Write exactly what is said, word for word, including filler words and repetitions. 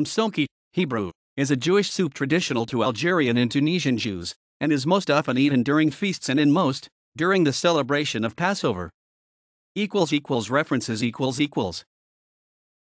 Msoki, Hebrew, is a Jewish soup traditional to Algerian and Tunisian Jews, and is most often eaten during feasts and in most, during the celebration of Passover. References equals equals